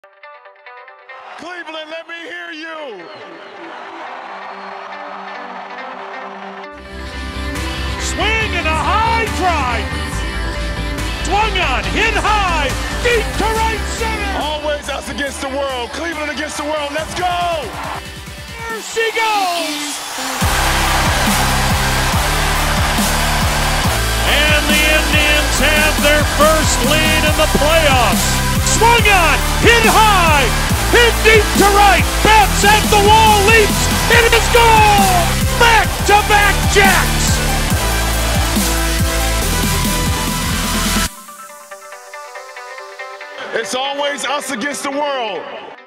Cleveland, let me hear you. Swing and a high drive. Swung on, hit high, deep to right center. Always us against the world. Cleveland against the world. Let's go. There she goes. And the Indians have their first lead in the playoffs. Swung on, hit high, hit deep to right. Bats at the wall, leaps. It is goal. Back-to-back jacks. It's always us against the world.